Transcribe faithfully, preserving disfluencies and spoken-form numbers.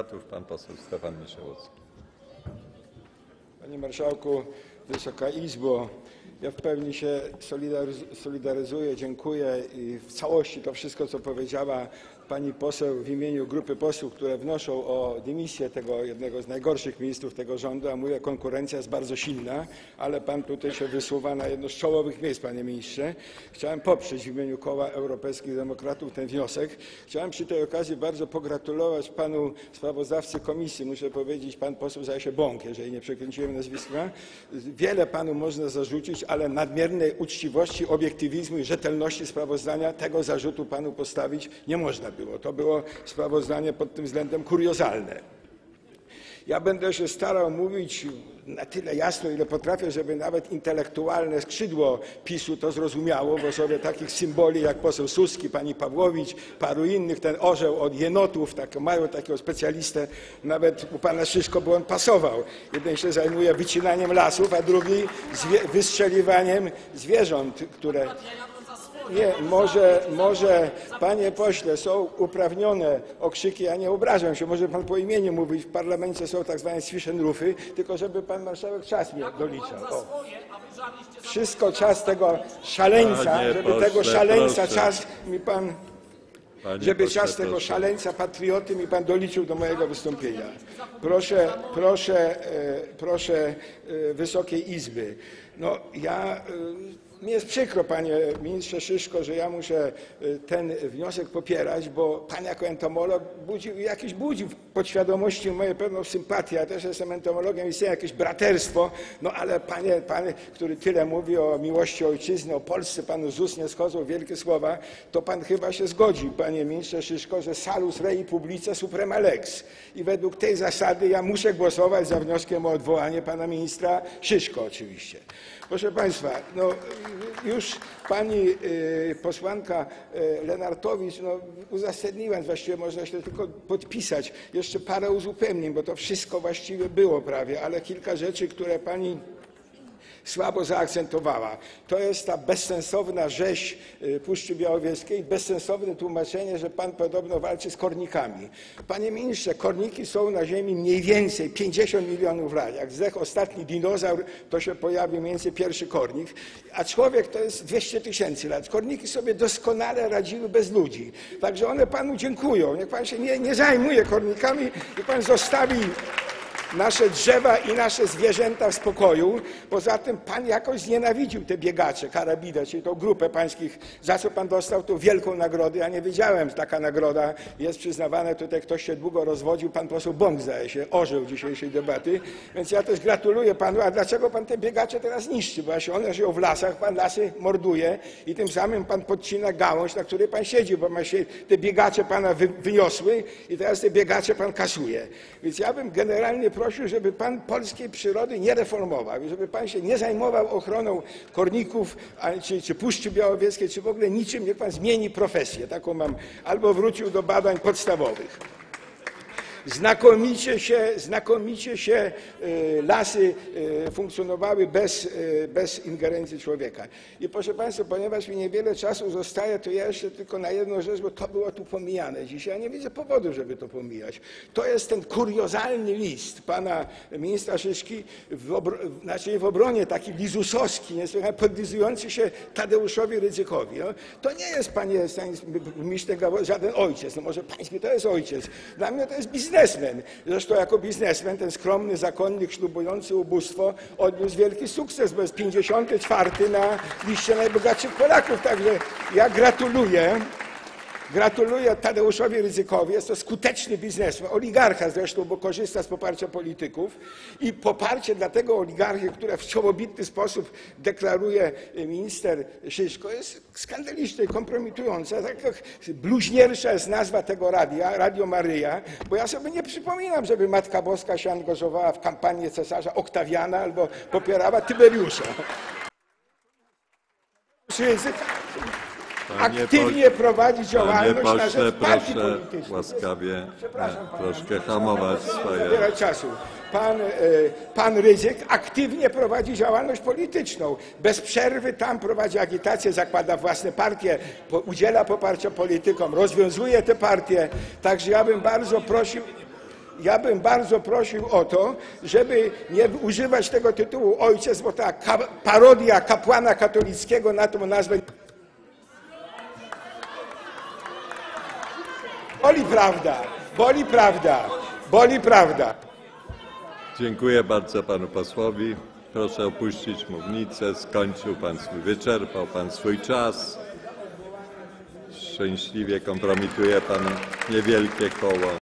Pan poseł Stefan Miszełowski. Panie Marszałku, Wysoka Izbo, ja w pełni się solidaryzuję, dziękuję i w całości to wszystko, co powiedziała pani poseł w imieniu grupy posłów, które wnoszą o dymisję tego jednego z najgorszych ministrów tego rządu, a mówię, konkurencja jest bardzo silna, ale pan tutaj się wysuwa na jedno z czołowych miejsc, panie ministrze. Chciałem poprzeć w imieniu Koła Europejskich Demokratów ten wniosek. Chciałem przy tej okazji bardzo pogratulować panu sprawozdawcy komisji. Muszę powiedzieć, pan poseł zdaje się Bąk, jeżeli nie przekręciłem nazwiska. Wiele panu można zarzucić, ale nadmiernej uczciwości, obiektywizmu i rzetelności sprawozdania tego zarzutu panu postawić nie można było. To było sprawozdanie pod tym względem kuriozalne. Ja będę się starał mówić na tyle jasno, ile potrafię, żeby nawet intelektualne skrzydło PiSu to zrozumiało, w osobie takich symboli jak poseł Suski, pani Pawłowicz, paru innych, ten orzeł od jenotów, tak, mają takiego specjalistę, nawet u pana Szyszko, bo on pasował. Jeden się zajmuje wycinaniem lasów, a drugi wystrzeliwaniem zwierząt, które... Nie, może, może, panie pośle, są uprawnione okrzyki, ja nie obrażam się, może pan po imieniu mówić, w parlamencie są tak zwane Zwischenrufy, tylko żeby pan marszałek czas mi doliczał. O. Wszystko czas tego szaleńca, żeby tego szaleńca czas mi pan, żeby czas tego szaleńca, patrioty mi pan doliczył do mojego wystąpienia. Proszę, proszę, proszę Wysokiej Izby, no ja... Mi jest przykro, panie ministrze Szyszko, że ja muszę ten wniosek popierać, bo pan jako entomolog budził, jakiś budził w podświadomości moje pewną sympatię. Ja też jestem entomologiem, istnieje jakieś braterstwo, no ale panie, panie, który tyle mówi o miłości ojczyzny, o Polsce, panu z ust nie schodzą wielkie słowa, to pan chyba się zgodzi, panie ministrze Szyszko, że salus rei publica suprema lex. I według tej zasady ja muszę głosować za wnioskiem o odwołanie pana ministra Szyszko oczywiście. Proszę państwa, no już pani y, posłanka y, Lenartowicz no, uzasadniła, właściwie można się tylko podpisać. Jeszcze parę uzupełnień, bo to wszystko właściwie było prawie, ale kilka rzeczy, które pani słabo zaakcentowała. To jest ta bezsensowna rzeź Puszczy Białowieskiej, bezsensowne tłumaczenie, że pan podobno walczy z kornikami. Panie ministrze, korniki są na ziemi mniej więcej pięćdziesiąt milionów lat. Jak zdechł ostatni dinozaur, to się pojawił mniej więcej pierwszy kornik, a człowiek to jest dwieście tysięcy lat. Korniki sobie doskonale radziły bez ludzi. Także one panu dziękują. Niech pan się nie, nie zajmuje kornikami, niech pan zostawi nasze drzewa i nasze zwierzęta w spokoju. Poza tym pan jakoś znienawidził te biegacze, karabinę, czyli tą grupę pańskich, za co pan dostał tą wielką nagrodę. Ja nie wiedziałem, że taka nagroda jest przyznawana. Tutaj ktoś się długo rozwodził, pan poseł Bąk, zdaje się, orzeł dzisiejszej debaty. Więc ja też gratuluję panu. A dlaczego pan te biegacze teraz niszczy? Bo właśnie one żyją w lasach, pan lasy morduje i tym samym pan podcina gałąź, na której pan siedzi, bo się te biegacze pana wy, wyniosły i teraz te biegacze pan kasuje. Więc ja bym generalnie prosił, żeby pan polskiej przyrody nie reformował i żeby pan się nie zajmował ochroną korników, czy, czy Puszczy Białowieskiej, czy w ogóle niczym. Niech pan zmieni profesję, taką mam, albo wrócił do badań podstawowych. Znakomicie się, znakomicie się lasy funkcjonowały bez, bez ingerencji człowieka. I proszę państwa, ponieważ mi niewiele czasu zostaje, to ja jeszcze tylko na jedną rzecz, bo to było tu pomijane dzisiaj. Ja nie widzę powodu, żeby to pomijać. To jest ten kuriozalny list pana ministra Szyszki, w, obro, znaczy w obronie taki lizusowski, niesłychanie podlizujący się Tadeuszowi Rydzykowi. No, to nie jest, panie ministrze, żaden ojciec. No może pański to jest ojciec. Dla mnie to jest biznes. Biznesmen. Zresztą jako biznesmen ten skromny zakonnik ślubujący ubóstwo odniósł wielki sukces, bo jest pięćdziesiąty czwarty na liście najbogatszych Polaków. Także ja gratuluję. Gratuluję Tadeuszowi Rydzykowi, jest to skuteczny biznesmen, oligarcha zresztą, bo korzysta z poparcia polityków i poparcie dla tego oligarchy, które w czołobitny sposób deklaruje minister Szyszko, jest skandaliczne i kompromitujące. Tak jak bluźniercza jest nazwa tego radia, Radio Maryja, bo ja sobie nie przypominam, żeby Matka Boska się angażowała w kampanię cesarza Oktawiana albo popierała Tyberiusza. Rydzyk aktywnie prowadzi działalność pośle, na rzecz partii proszę politycznej. łaskawie troszkę hamować swoje... czasu. Pan, pan Rydzyk aktywnie prowadzi działalność polityczną. Bez przerwy tam prowadzi agitację, zakłada własne partie, udziela poparcia politykom, rozwiązuje te partie. Także ja bym bardzo prosił... Ja bym bardzo prosił o to, żeby nie używać tego tytułu ojciec, bo ta ka parodia kapłana katolickiego na tą nazwę. Boli prawda, boli prawda, boli prawda. Dziękuję bardzo panu posłowi. Proszę opuścić mównicę. Skończył pan swój, wyczerpał pan swój czas. Szczęśliwie kompromituje pan niewielkie koło.